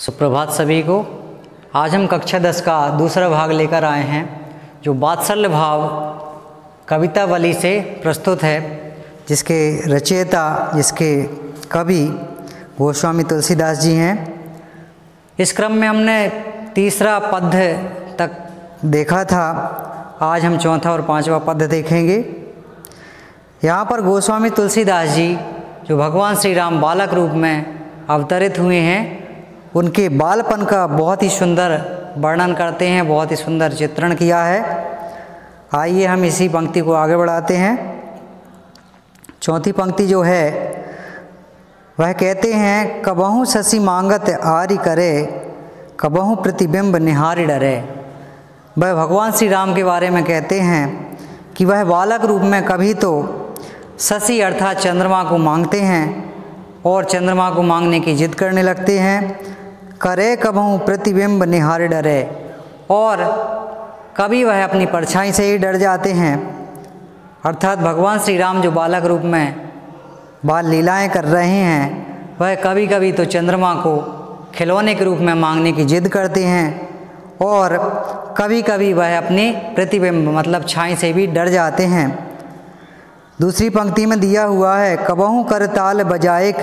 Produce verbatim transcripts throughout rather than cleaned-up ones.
सुप्रभात सभी को। आज हम कक्षा दस का दूसरा भाग लेकर आए हैं जो वात्सल्य भाव कवितावली से प्रस्तुत है, जिसके रचयिता जिसके कवि गोस्वामी तुलसीदास जी हैं। इस क्रम में हमने तीसरा पद्य तक देखा था, आज हम चौथा और पांचवा पद्य देखेंगे। यहाँ पर गोस्वामी तुलसीदास जी जो भगवान श्री राम बालक रूप में अवतरित हुए हैं, उनके बालपन का बहुत ही सुंदर वर्णन करते हैं, बहुत ही सुंदर चित्रण किया है। आइए हम इसी पंक्ति को आगे बढ़ाते हैं। चौथी पंक्ति जो है वह कहते हैं, कबहु शशि मांगत आरि करे, कबहु प्रतिबिंब निहारि डरे। वह भगवान श्री राम के बारे में कहते हैं कि वह बालक रूप में कभी तो शशि अर्थात चंद्रमा को मांगते हैं और चंद्रमा को मांगने की जिद करने लगते हैं। करे कबहु प्रतिबिंब निहारि डरे, और कभी वह अपनी परछाई से ही डर जाते हैं। अर्थात भगवान श्री राम जो बालक रूप में बाल लीलाएं कर रहे हैं, वह कभी कभी तो चंद्रमा को खिलौने के रूप में मांगने की जिद करते हैं और कभी कभी वह अपने प्रतिबिंब मतलब छाई से भी डर जाते हैं। दूसरी पंक्ति में दिया हुआ है, कबहु करताल बजाएक।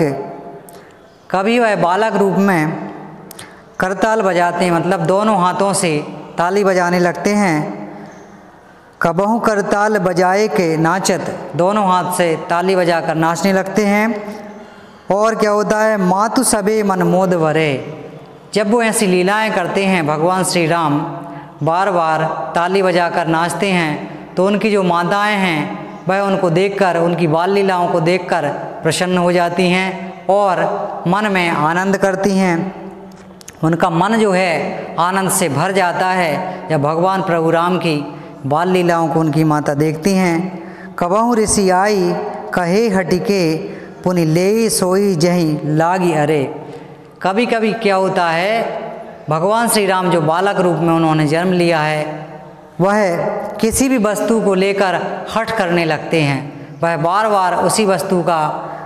कभी वह बालक रूप में करताल बजाते हैं, मतलब दोनों हाथों से ताली बजाने लगते हैं। कबहु करताल बजाए के नाचत, दोनों हाथ से ताली बजाकर नाचने लगते हैं। और क्या होता है, मातु सबे मन मोद भरे। जब वो ऐसी लीलाएं करते हैं भगवान श्री राम, बार बार ताली बजाकर नाचते हैं, तो उनकी जो माताएं हैं वह उनको देखकर, उनकी बाल लीलाओं को देखकर प्रसन्न हो जाती हैं और मन में आनंद करती हैं। उनका मन जो है आनंद से भर जाता है जब भगवान प्रभु राम की बाल लीलाओं को उनकी माता देखती हैं। कबहु ऋषि आई कहे हटिके, पुनि ले सोई जही लागी अरे। कभी कभी क्या होता है, भगवान श्री राम जो बालक रूप में उन्होंने जन्म लिया है, वह किसी भी वस्तु को लेकर हट करने लगते हैं। वह बार बार उसी वस्तु का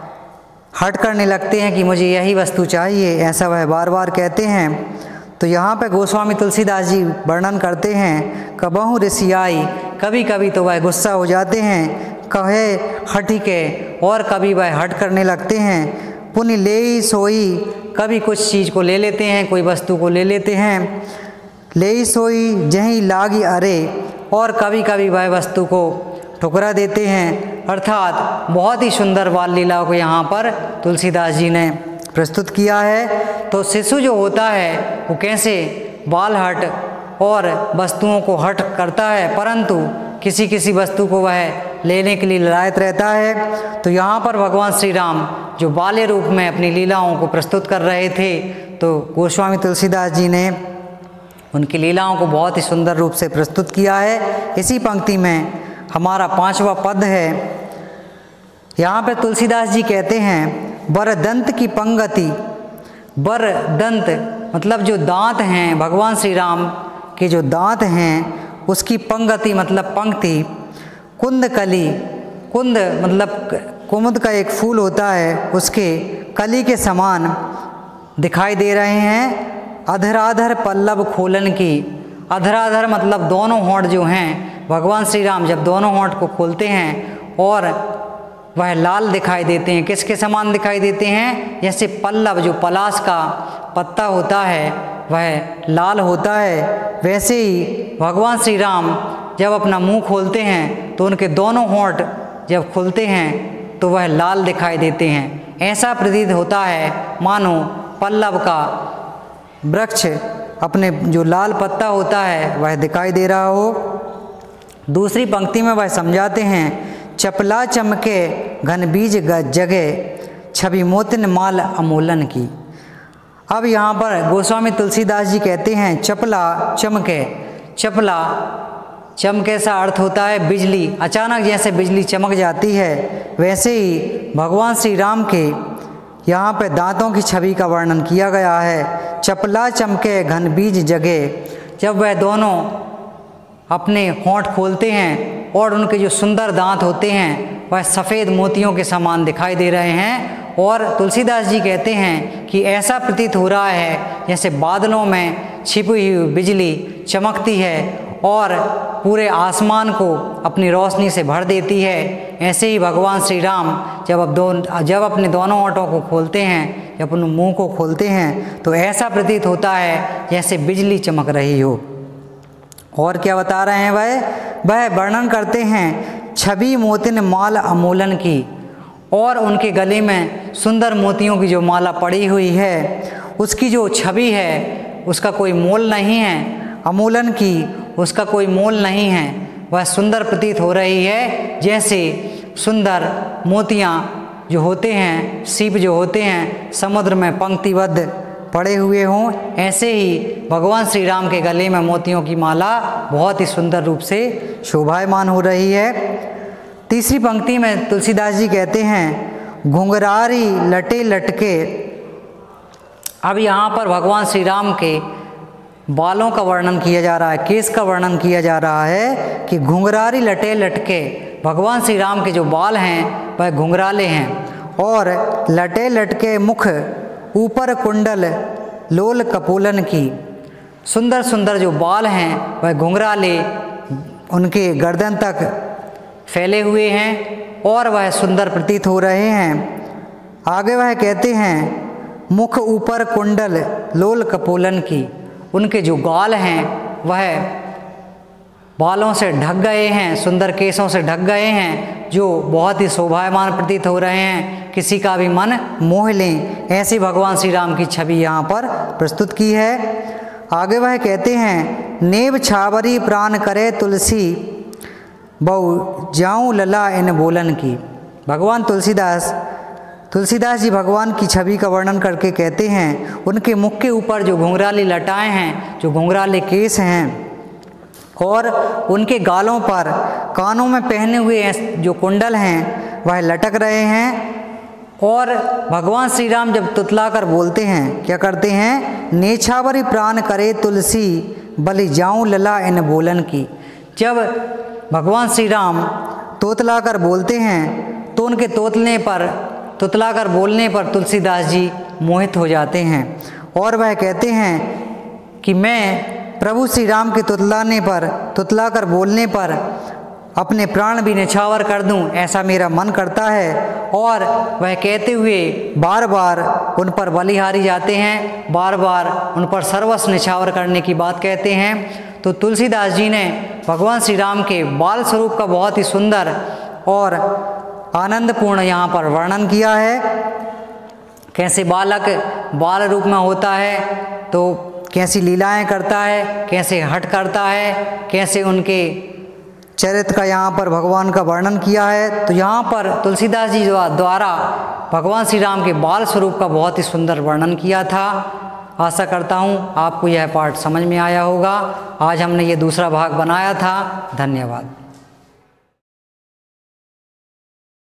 हट करने लगते हैं कि मुझे यही वस्तु चाहिए, ऐसा वह बार बार कहते हैं। तो यहाँ पे गोस्वामी तुलसीदास जी वर्णन करते हैं, कबहु ऋषि आई, कभी कभी तो वह गुस्सा हो जाते हैं, कहे हटी के, और कभी वह हट करने लगते हैं। पुनि ले सोई, कभी कुछ चीज़ को ले लेते हैं, कोई वस्तु को ले लेते हैं। ले सोई जहीं लागी अरे, और कभी कभी वह वस्तु को ठुकरा देते हैं। अर्थात बहुत ही सुंदर बाल लीला को यहाँ पर तुलसीदास जी ने प्रस्तुत किया है। तो शिशु जो होता है वो कैसे बाल हट और वस्तुओं को हट करता है, परंतु किसी किसी वस्तु को वह लेने के लिए ललायत रहता है। तो यहाँ पर भगवान श्री राम जो बाल्य रूप में अपनी लीलाओं को प्रस्तुत कर रहे थे, तो गोस्वामी तुलसीदास जी ने उनकी लीलाओं को बहुत ही सुंदर रूप से प्रस्तुत किया है। इसी पंक्ति में हमारा पांचवा पद है। यहाँ पे तुलसीदास जी कहते हैं, बर दंत की पंगति। बर दंत मतलब जो दांत हैं, भगवान श्री राम के जो दांत हैं उसकी पंगति मतलब पंक्ति। कुंद कली, कुंद मतलब कुमुद का एक फूल होता है, उसके कली के समान दिखाई दे रहे हैं। अधराधर पल्लव खोलन की। अधराधर मतलब दोनों होंठ जो हैं, भगवान श्री राम जब दोनों होंठ को खोलते हैं और वह लाल दिखाई देते हैं। किसके समान दिखाई देते हैं? जैसे पल्लव जो पलाश का पत्ता होता है वह लाल होता है, वैसे ही भगवान श्री राम जब अपना मुंह खोलते हैं तो उनके दोनों होंठ जब खुलते हैं तो वह लाल दिखाई देते हैं। ऐसा प्रतीत होता है मानो पल्लव का वृक्ष अपने जो लाल पत्ता होता है वह दिखाई दे रहा हो। दूसरी पंक्ति में वह समझाते हैं, चपला चमके घन बीज जगे, छवि मोतिन माल अमूलन की। अब यहाँ पर गोस्वामी तुलसीदास जी कहते हैं, चपला चमके। चपला चमके सा अर्थ होता है बिजली, अचानक जैसे बिजली चमक जाती है, वैसे ही भगवान श्री राम के यहाँ पे दांतों की छवि का वर्णन किया गया है। चपला चमके घन बीज जगे, जब वह दोनों अपने होंठ खोलते हैं और उनके जो सुंदर दांत होते हैं वह सफ़ेद मोतियों के समान दिखाई दे रहे हैं। और तुलसीदास जी कहते हैं कि ऐसा प्रतीत हो रहा है जैसे बादलों में छिपी हुई बिजली चमकती है और पूरे आसमान को अपनी रोशनी से भर देती है। ऐसे ही भगवान श्री राम जब अब दो जब अपने दोनों ओंठों को खोलते हैं, जब अपने मुंह को खोलते हैं, तो ऐसा प्रतीत होता है जैसे बिजली चमक रही हो। और क्या बता रहे हैं वह वह वर्णन करते हैं छवि मोतिन माल अमूलन की, और उनके गले में सुंदर मोतियों की जो माला पड़ी हुई है उसकी जो छवि है उसका कोई मोल नहीं है, अमूलन की उसका कोई मोल नहीं है। वह सुंदर प्रतीत हो रही है जैसे सुंदर मोतियाँ जो होते हैं, सीप जो होते हैं समुद्र में पंक्तिबद्ध पड़े हुए हों, ऐसे ही भगवान श्री राम के गले में मोतियों की माला बहुत ही सुंदर रूप से शोभायमान हो रही है। तीसरी पंक्ति में तुलसीदास जी कहते हैं घुंघरारी लटे लटके। अब यहाँ पर भगवान श्री राम के बालों का वर्णन किया जा रहा है, केस का वर्णन किया जा रहा है कि घुंघरारी लटे लटके। भगवान श्री राम के जो बाल हैं वह घुंघराले हैं और लटे लटके मुख ऊपर कुंडल लोल कपोलन की। सुंदर सुंदर जो बाल हैं वह घुंघराले उनके गर्दन तक फैले हुए हैं और वह सुंदर प्रतीत हो रहे हैं। आगे वह कहते हैं मुख ऊपर कुंडल लोल कपोलन की। उनके जो गाल हैं वह बालों से ढक गए हैं, सुंदर केसों से ढक गए हैं, जो बहुत ही शोभायमान प्रतीत हो रहे हैं, किसी का भी मन मोह लें, ऐसी भगवान श्री राम की छवि यहाँ पर प्रस्तुत की है। आगे वह कहते हैं नेब छावरी प्राण करे तुलसी बहु जाऊँ लला इन बोलन की। भगवान तुलसीदास तुलसीदास जी भगवान की छवि का वर्णन करके कहते हैं उनके मुख के ऊपर जो घुंघराले लटाएं हैं, जो घुंघराले केस हैं, और उनके गालों पर कानों में पहने हुए जो कुंडल हैं वह लटक रहे हैं। और भगवान श्री राम जब तुतलाकर बोलते हैं, क्या करते हैं नेछावरी प्राण करे तुलसी बलि जाऊँ लला इन बोलन की। जब भगवान श्री राम तोतलाकर बोलते हैं तो उनके तोतलने पर तुतलाकर बोलने पर तुलसीदास जी मोहित हो जाते हैं और वह कहते हैं कि मैं प्रभु श्री राम के तुतलाने पर तुतलाकर बोलने पर अपने प्राण भी निछावर कर दूं, ऐसा मेरा मन करता है। और वह कहते हुए बार बार उन पर बलिहारी जाते हैं, बार बार उन पर सर्वस्व निछावर करने की बात कहते हैं। तो तुलसीदास जी ने भगवान श्री राम के बाल स्वरूप का बहुत ही सुंदर और आनंदपूर्ण यहाँ पर वर्णन किया है। कैसे बालक बाल रूप में होता है तो कैसी लीलाएं करता है, कैसे हट करता है, कैसे उनके चरित्र का यहाँ पर भगवान का वर्णन किया है। तो यहाँ पर तुलसीदास जी द्वारा भगवान श्री राम के बाल स्वरूप का बहुत ही सुंदर वर्णन किया था। आशा करता हूँ आपको यह पाठ समझ में आया होगा। आज हमने ये दूसरा भाग बनाया था। धन्यवाद।